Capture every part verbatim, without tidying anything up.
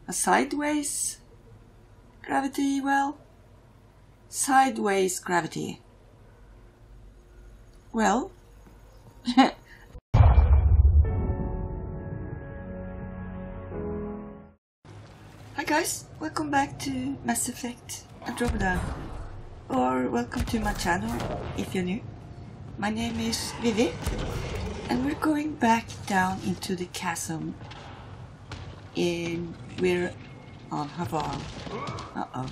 a sideways gravity well? Sideways gravity. Well, hi guys, welcome back to Mass Effect Andromeda, or welcome to my channel if you're new. My name is Vivi, and we're going back down into the chasm. In we're on Havar. Uh oh.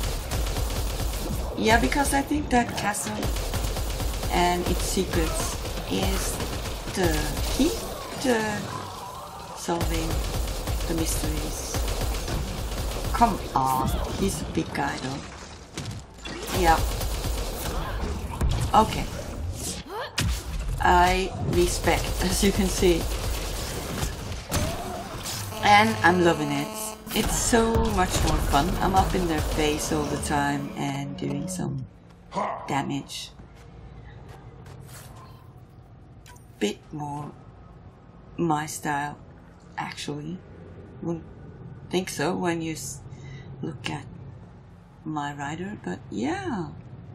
Yeah, because I think that chasm and its secrets is the key to solving the mysteries. Come on, he's a big guy though. Yeah. Okay. I respect, as you can see. And I'm loving it. It's so much more fun. I'm up in their face all the time and doing some damage. Bit more my style, actually. Wouldn't think so when you s look at my rider, but yeah.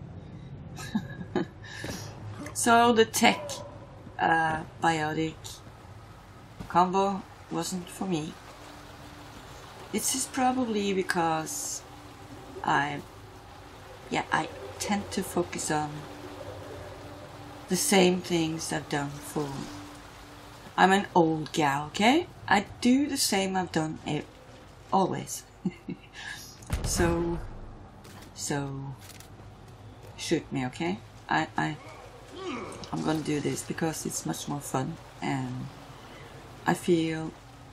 So the tech uh, biotic combo wasn't for me. This is probably because I, yeah, I tend to focus on the same things I've done for. I'm an old gal, okay? I do the same I've done it always. so, so, shoot me, okay? I, I, I'm gonna do this because it's much more fun and I feel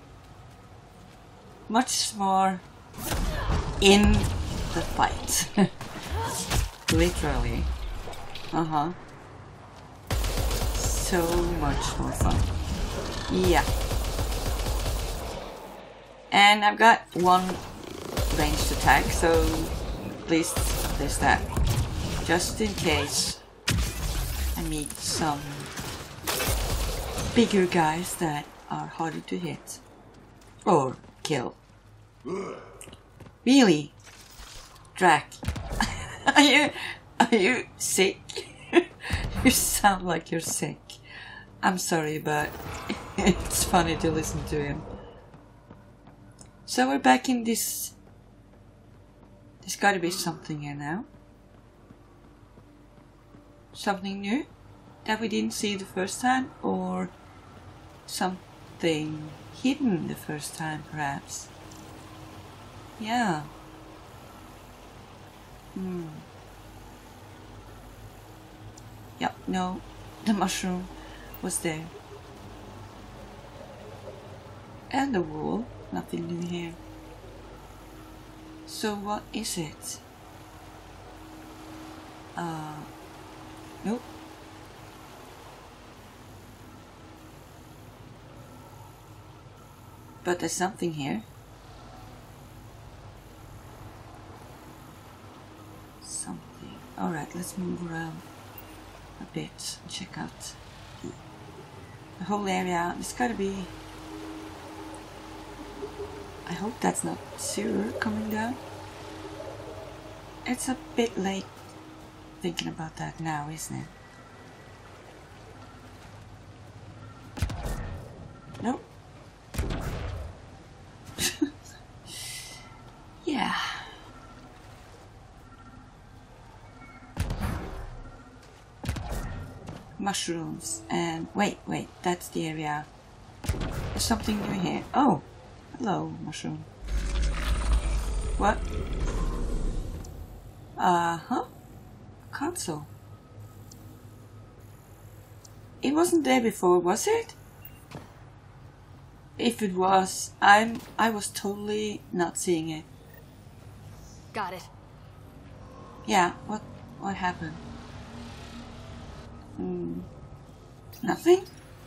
much more in the fight. Literally. Uh-huh. So much more fun. Yeah. And I've got one ranged attack, so at least there's that. Just in case I meet some bigger guys that are harder to hit. Or kill. Really? Drac. Are you, are you sick? You sound like you're sick. I'm sorry, but it's funny to listen to him. So we're back in this. There's gotta be something here now. Something new that we didn't see the first time, or something hidden the first time, perhaps. Yeah. Hmm. Yep, no, the mushroom was there. And the wall, nothing new here. So what is it? Uh, nope. But there's something here. Something. Alright, let's move around a bit and check out the whole area. There's gotta be... I hope that's not sewer coming down. It's a bit late thinking about that now, isn't it? Nope. Yeah. Mushrooms and wait, wait, that's the area. There's something new here. Oh, hello, mushroom. What? Uh-huh. Console. It wasn't there before, was it? If it was, I'm I was totally not seeing it. Got it. Yeah, what what happened? Hmm. Nothing?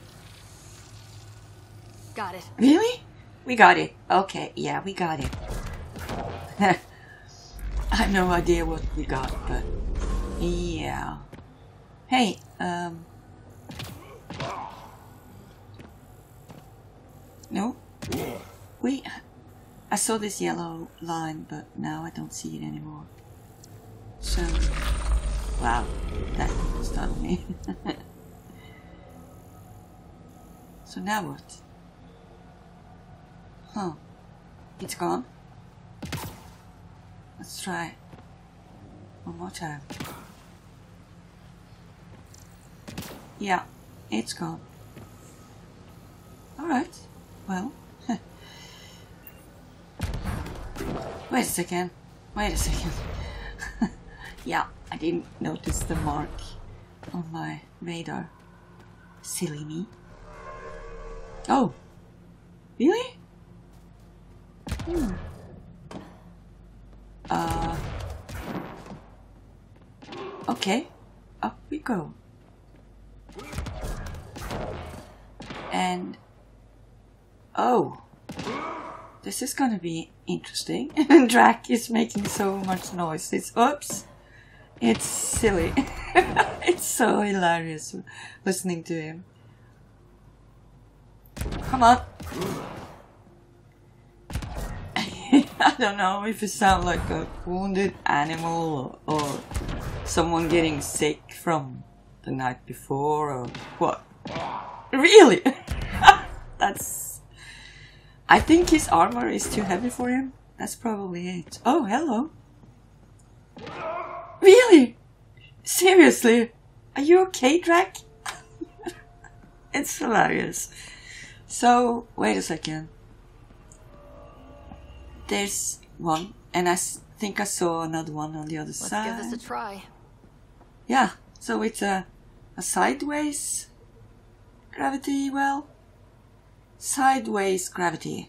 Got it. Really? We got it. Okay, yeah, we got it. I have no idea what we got, but yeah. Hey, um no? We I saw this yellow line, but now I don't see it anymore. So, wow, that startled me. So now what? Huh, it's gone. Let's try one more time. Yeah, it's gone. Alright, well. Wait a second. Wait a second. Yeah, I didn't notice the mark on my radar. Silly me. Oh, really? Hmm. Uh. Okay, up we go. And oh, this is gonna be interesting. And Drac is making so much noise. It's oops. It's silly. It's so hilarious listening to him. Come on. I don't know if it sounds like a wounded animal or, or someone getting sick from the night before or what. Really? That's... I think his armor is too heavy for him. That's probably it. Oh, hello. Really? Seriously? Are you okay, Drac? It's hilarious. So, wait a second. There's one, and I s think I saw another one on the other Let's side. give this a try. Yeah, so it's a, a sideways gravity well. Sideways gravity.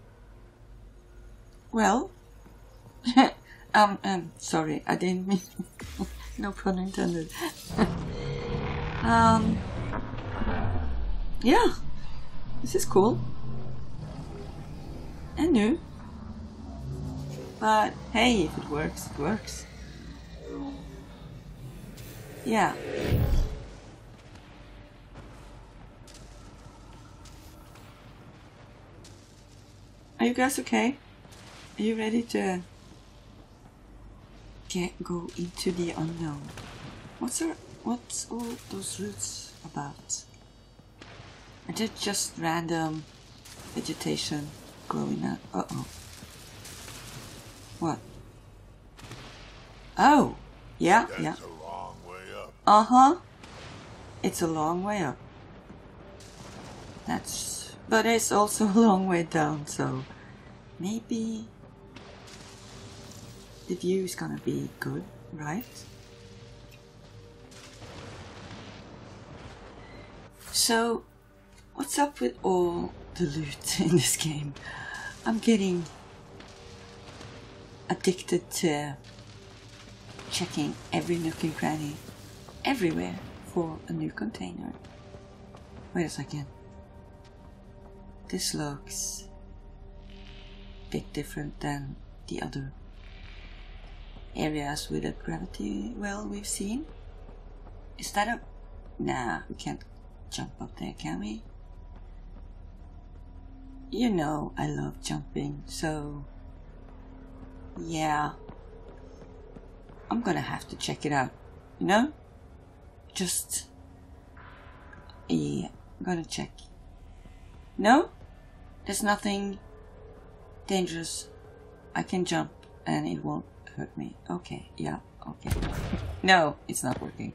Well, um, um, sorry, I didn't mean, no pun intended. um, yeah, this is cool and new. But hey, if it works, it works. Yeah. Are you guys okay? Are you ready to get go into the unknown? What's our, what's all those roots about? Are they just random vegetation growing up? Uh oh. What? Oh, yeah, That's yeah. a long way up. Uh huh. It's a long way up. That's, but it's also a long way down. So maybe the view is gonna be good, right? So, what's up with all the loot in this game? I'm getting addicted to checking every nook and cranny everywhere for a new container. Wait a second. This looks a bit different than the other areas with a gravity well we've seen. Is that a... Nah, we can't jump up there, can we? You know I love jumping, so... yeah, I'm gonna have to check it out, you know? Just, yeah, I'm gonna check. No? There's nothing dangerous. I can jump and it won't hurt me. Okay, yeah, okay. No, it's not working.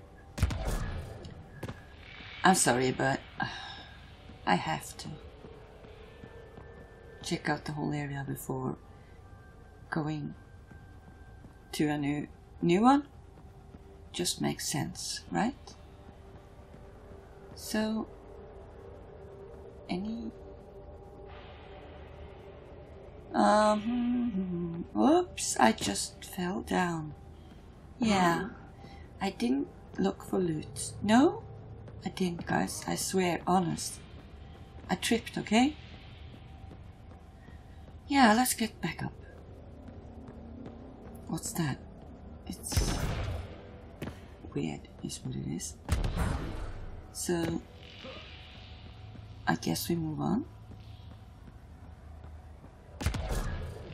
I'm sorry, but I have to check out the whole area before going to a new new one. Just makes sense, right? So any um oops, I just fell down. Yeah, I didn't look for loot. No, I didn't, guys, I swear, honest. I tripped, okay? Yeah, let's get back up. What's that? It's weird, is what it is. So, I guess we move on.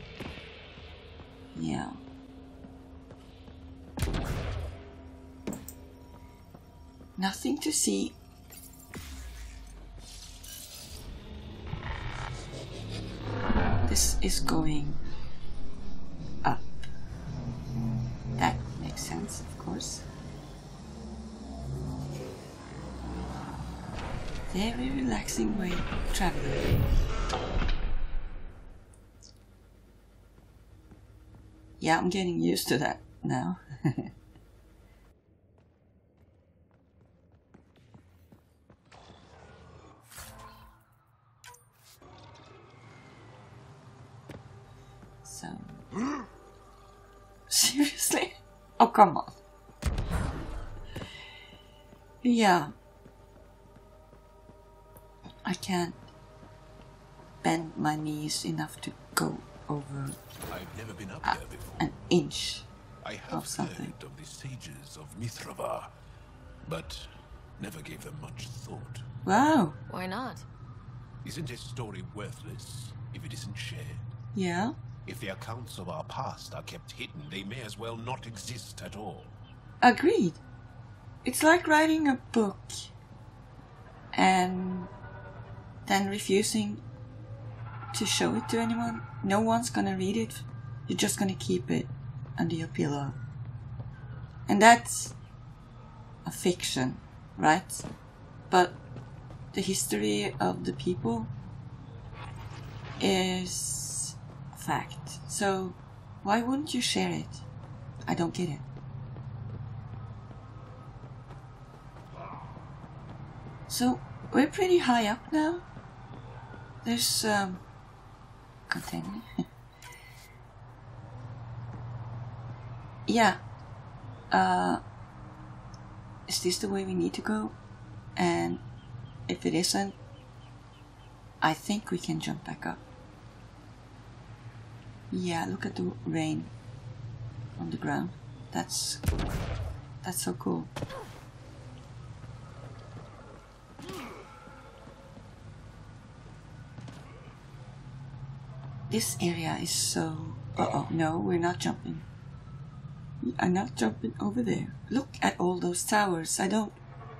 see. This is going up. That makes sense, of course. Very relaxing way of traveling. Yeah, I'm getting used to that now. So... Seriously? Oh, come on. Yeah. I can't bend my knees enough to go over I've never been up uh, there before. an inch I have of something. heard of the sages of Mithrava, but never gave them much thought. Wow. Why not? Isn't a story worthless if it isn't shared? Yeah. If the accounts of our past are kept hidden, they may as well not exist at all. Agreed. It's like writing a book and then refusing to show it to anyone. No one's gonna read it. You're just gonna keep it under your pillow. And that's a fiction, right? But the history of the people is a fact. So why wouldn't you share it? I don't get it. So we're pretty high up now. There's um container. Yeah. Uh is this the way we need to go? And if it isn't, I think we can jump back up. Yeah, look at the rain on the ground. That's that's so cool. This area is so... Uh-oh, no, we're not jumping. We are not jumping over there. Look at all those towers. I don't...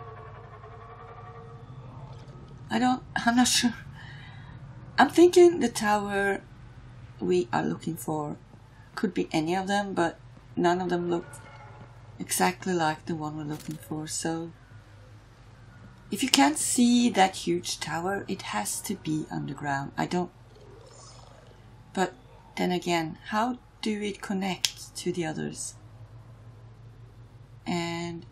I don't... I'm not sure. I'm thinking the tower we are looking for could be any of them, but none of them look exactly like the one we're looking for, so... If you can't see that huge tower, it has to be underground. I don't... But then again, how do it connect to the others? And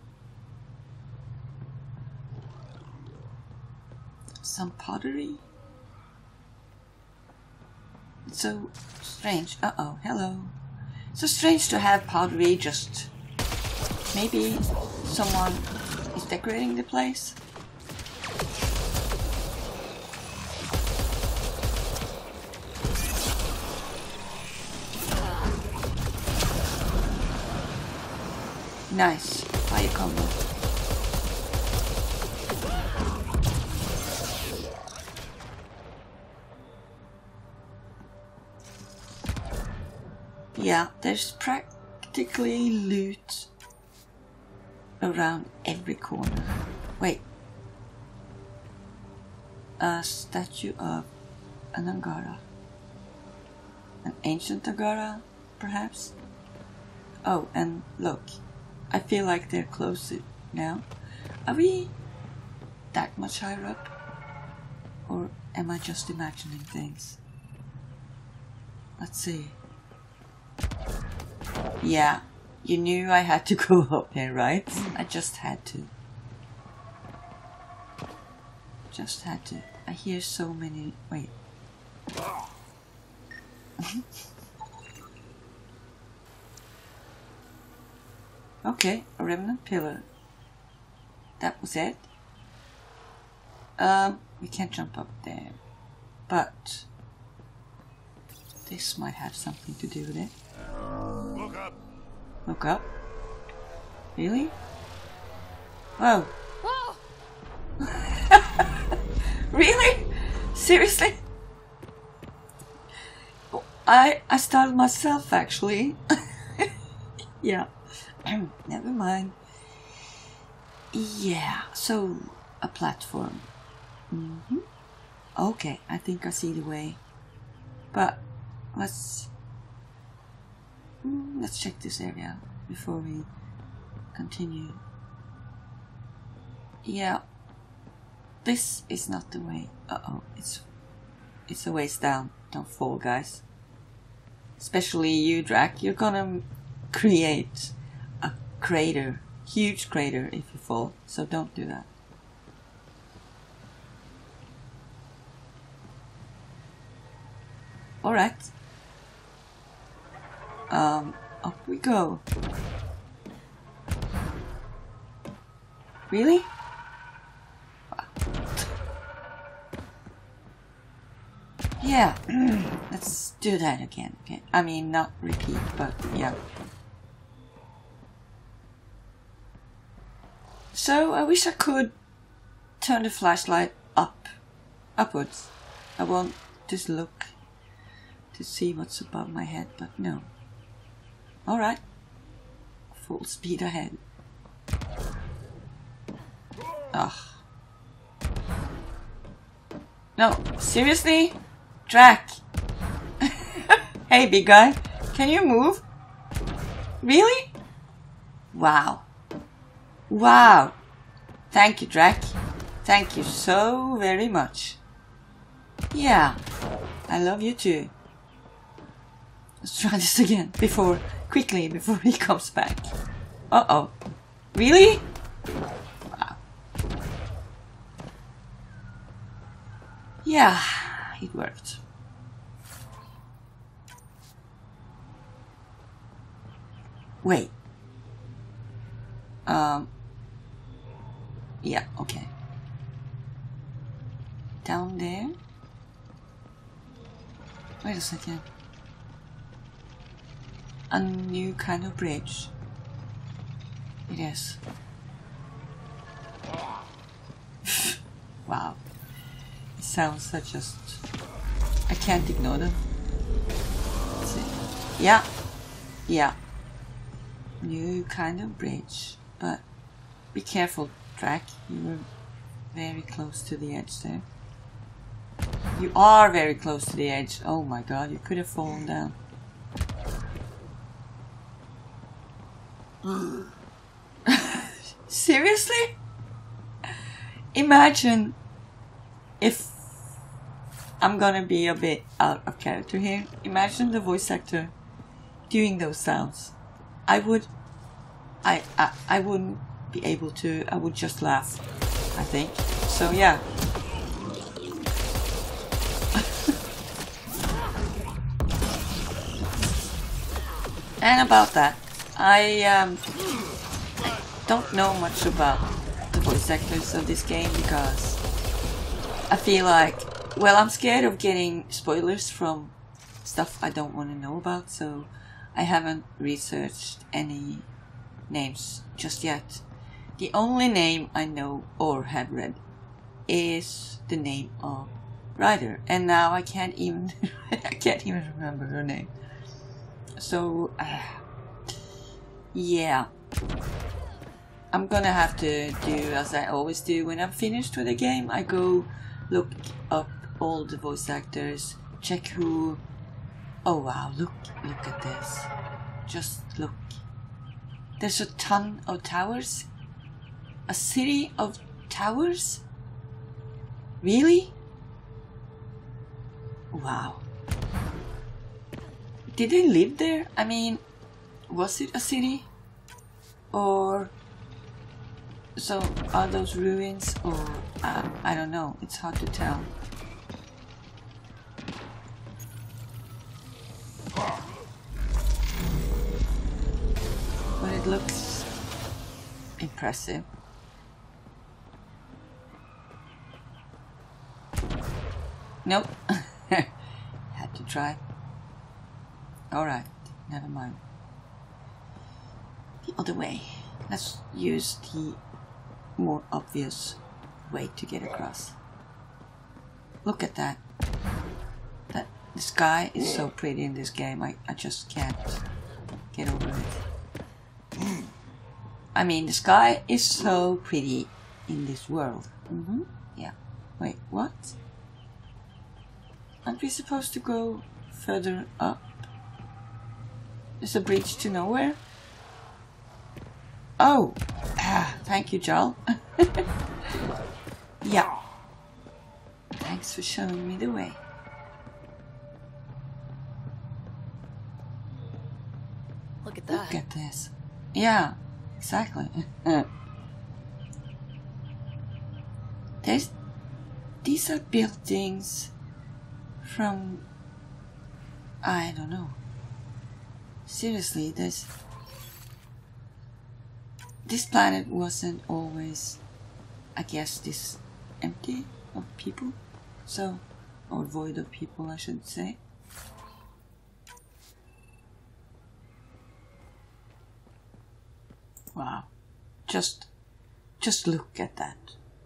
some pottery? It's so strange. Uh-oh, hello. So strange to have pottery, just maybe someone is decorating the place. Nice fire combo. Yeah, there's practically loot around every corner. Wait. A statue of an Angara. An ancient Angara, perhaps? Oh, and look. I feel like they're closer now. Are we that much higher up? Or am I just imagining things? Let's see. Yeah, you knew I had to go up there, right? I just had to. Just had to. I hear so many... Wait. Okay, a remnant pillar. That was it. Um, we can't jump up there. But this might have something to do with it. Look up! Look up? Really? Whoa. Whoa! Really? Seriously? I I startled myself actually. Yeah. Never mind. Yeah, so a platform. Mm-hmm. Okay, I think I see the way. But let's mm, let's check this area before we continue. Yeah, this is not the way. Uh oh, it's it's a ways down. Don't fall, guys. Especially you, Drac. You're gonna create a crater, huge crater, if you fall. So don't do that. Alright. Um, up we go. Really? Yeah, let's do that again. Okay. I mean, not repeat, but yeah. So, I wish I could turn the flashlight up, upwards. I want to look to see what's above my head, but no. Alright. Full speed ahead. Ugh. No, seriously? Drac! Hey, big guy. Can you move? Really? Wow. Wow. Thank you, Drac. Thank you so very much. Yeah. I love you too. Let's try this again. Before, quickly, before he comes back. Uh-oh. Really? Wow. Yeah, it worked. Wait. Um. Yeah, okay. Down there? Wait a second. A new kind of bridge. It is. Wow. It sounds such just... I can't ignore them. Let's see. Yeah. Yeah. New kind of bridge. But be careful, Drac. You were very close to the edge there. You are very close to the edge. Oh my god, you could have fallen down. Seriously? Imagine if I'm gonna be a bit out of character here. Imagine the voice actor doing those sounds. I would I, I I wouldn't be able to. I would just laugh, I think. So yeah. And about that, I um, don't know much about the voice actors of this game because I feel like, well, I'm scared of getting spoilers from stuff I don't want to know about, so I haven't researched any names just yet. The only name I know or have read is the name of Ryder, and now I can't even I can't even remember her name. So, uh, yeah, I'm gonna have to do as I always do when I'm finished with a game. I go look up all the voice actors, check who. Oh wow! Look, look at this. Just look. There's a ton of towers. A city of towers. Really? Wow. Did they live there? I mean, was it a city? Or... So, are those ruins? Or... Uh, I don't know. It's hard to tell. But it looks... impressive. Nope. Had to try. Alright, never mind. The other way. Let's use the more obvious way to get across. Look at that. That the sky is so pretty in this game. I, I just can't get over it. I mean, the sky is so pretty in this world. Mm-hmm. Yeah. Wait, what? Aren't we supposed to go further up? There's a bridge to nowhere? Oh! Ah, thank you, Jarl. Yeah. Thanks for showing me the way. Look at that. Look at this. Yeah, exactly. There's, these are buildings from, I don't know. Seriously, there's, this planet wasn't always, I guess, this empty of people. So, or void of people, I should say. Wow. Just, just look at that.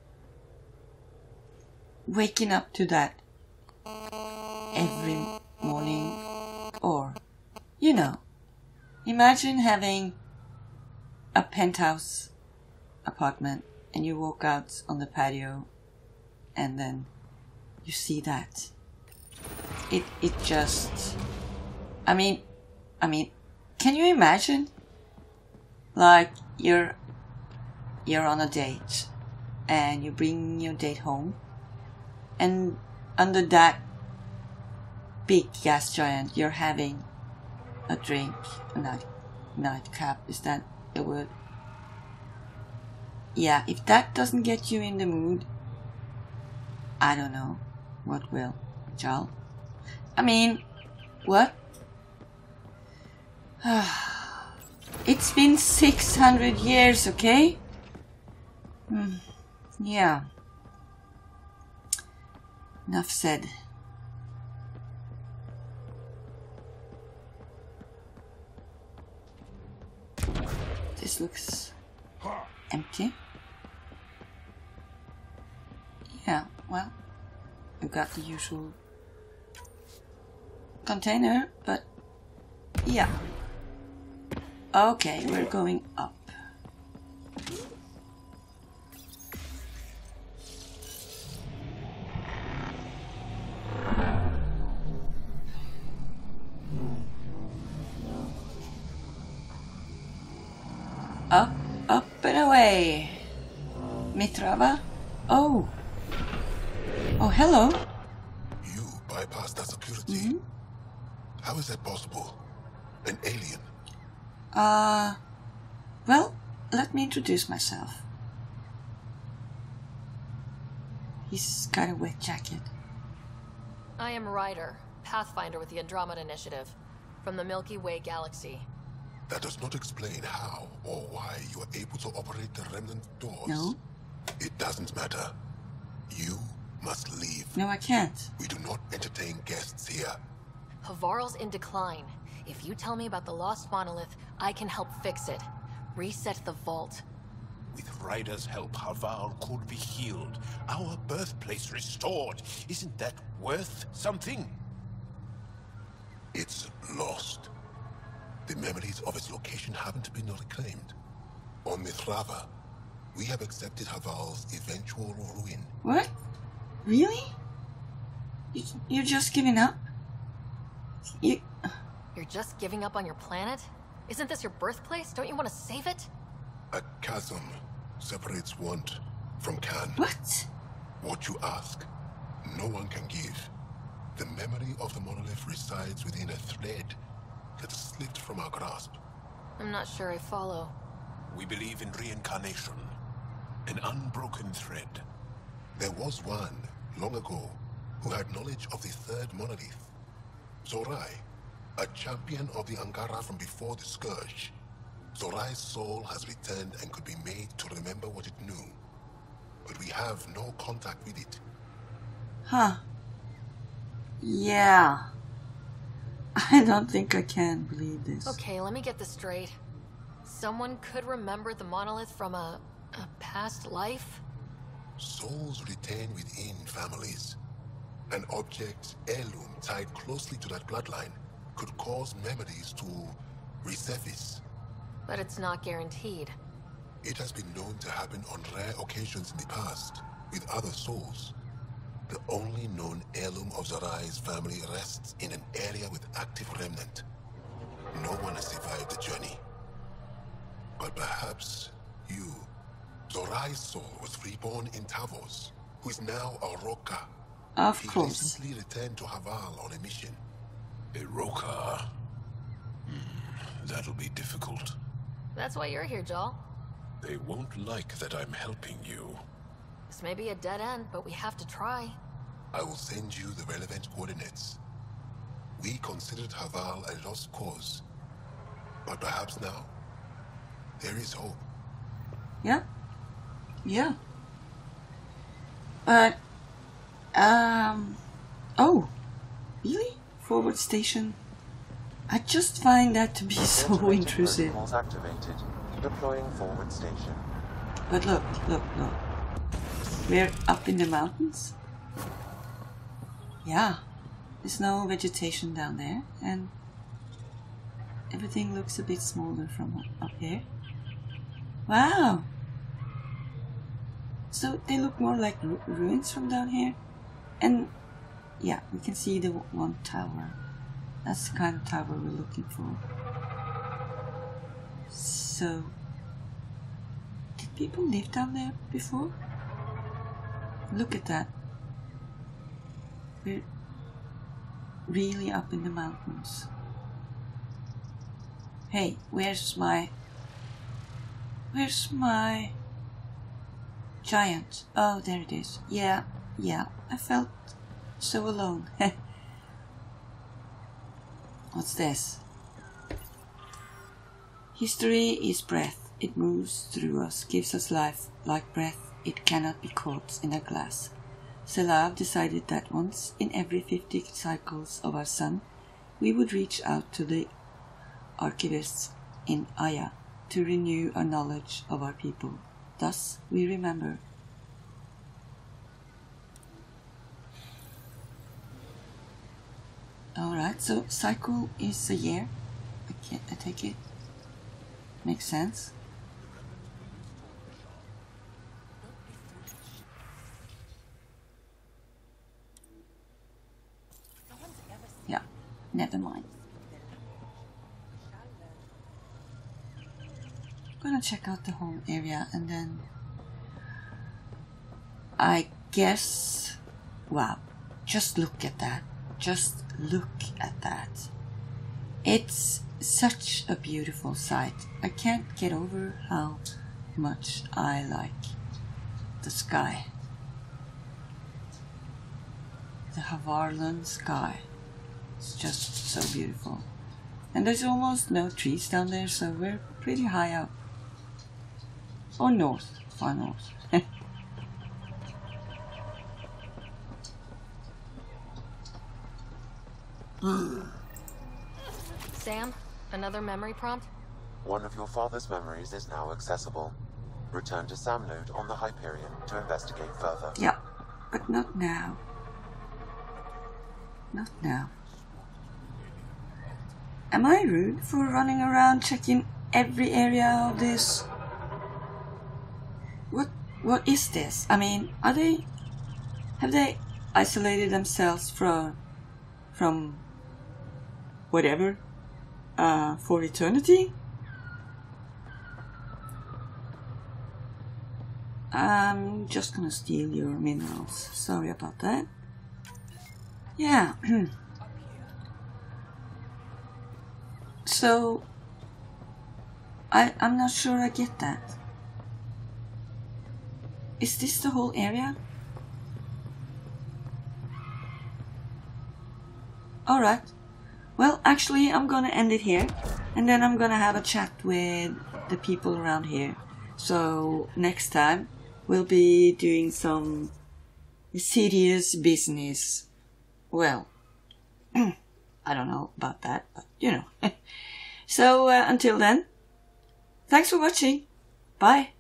Waking up to that every morning, or, you know, imagine having a penthouse apartment and you walk out on the patio and then you see that. It, it just, I mean, I mean, can you imagine? Like, you're, you're on a date and you bring your date home, and under that big gas giant you're having a drink, a night, nightcap, is that the word? Yeah, if that doesn't get you in the mood, I don't know what will, Jarl. I mean, what? It's been six hundred years, okay? Mm, yeah. Enough said. This looks empty. Yeah, well, we've got the usual container, but yeah. Okay, we're going up. Up, up and away. Mitrava? Oh. Oh, hello. You bypassed that security. Mm-hmm. How is that possible? An alien? Uh, well, let me introduce myself. He's got a wet jacket. I am Ryder, Pathfinder with the Andromeda Initiative, from the Milky Way Galaxy. That does not explain how or why you are able to operate the remnant doors. No. It doesn't matter. You must leave. No, I can't. We do not entertain guests here. Havarl's in decline. If you tell me about the lost monolith, I can help fix it. Reset the vault. With Ryder's help, Havarl could be healed. Our birthplace restored. Isn't that worth something? It's lost. The memories of its location haven't been reclaimed. On Mithrava, we have accepted Havarl's eventual ruin. What? Really? You, you're just giving up? You... You're just giving up on your planet? Isn't this your birthplace? Don't you want to save it? A chasm separates want from can. What? What you ask, no one can give. The memory of the monolith resides within a thread that slipped from our grasp. I'm not sure I follow. We believe in reincarnation, an unbroken thread. There was one, long ago, who had knowledge of the third monolith. Zorai, a champion of the Angara from before the Scourge. Zorai's soul has returned and could be made to remember what it knew. But we have no contact with it. Huh. Yeah. I don't think I can believe this. Okay, let me get this straight. Someone could remember the monolith from a... a past life? Souls retain within families. An object, heirloom, tied closely to that bloodline could cause memories to resurface. But it's not guaranteed. It has been known to happen on rare occasions in the past, with other souls. The only known heirloom of Zorai's family rests in an area with active remnant. No one has survived the journey. But perhaps you, Zorai's soul, was reborn in Tavos, who is now a Roka. Of he course. recently returned to Haval on a mission. A Roka. Hmm, that'll be difficult. That's why you're here, Joel. They won't like that I'm helping you. This may be a dead end, but we have to try. I will send you the relevant coordinates. We considered Haval a lost cause. But perhaps now, there is hope. Yeah. Yeah. But, um, oh, really? Forward station? I just find that to be so intrusive. Activated. Deploying forward station. But look, look, look. We're up in the mountains. Yeah. There's no vegetation down there, and everything looks a bit smaller from up here. Wow! So they look more like ru ruins from down here. And yeah, we can see the one tower. That's the kind of tower we're looking for. So, did people live down there before? Look at that. We're really up in the mountains. Hey, where's my... Where's my... giant? Oh, there it is. Yeah, yeah, I felt so alone. What's this? History is breath. It moves through us, gives us life. Like breath, it cannot be caught in a glass. Selav decided that once in every fifty cycles of our sun, we would reach out to the archivists in Aya to renew our knowledge of our people. Thus, we remember. Alright, so cycle is a year. I, can't, I take it. Makes sense. Yeah, never mind. I'm gonna check out the whole area and then I guess, wow, just look at that. Just look at that. It's such a beautiful sight. I can't get over how much I like the sky. The Havarlan sky. It's just so beautiful. And there's almost no trees down there, so we're pretty high up. Or north, far north. Sam, another memory prompt? One of your father's memories is now accessible. Return to Sam node on the Hyperion to investigate further. Yeah, but not now. Not now. Am I rude for running around checking every area of this? What what is this? I mean, are they have they isolated themselves from from whatever uh, for eternity? I'm just gonna steal your minerals. Sorry about that. Yeah. So I I'm not sure I get that. Is this the whole area? Alright. Well, actually, I'm gonna end it here. And then I'm gonna have a chat with the people around here. So, next time, we'll be doing some serious business. Well, I don't know about that, but you know. So, uh, until then, thanks for watching. Bye.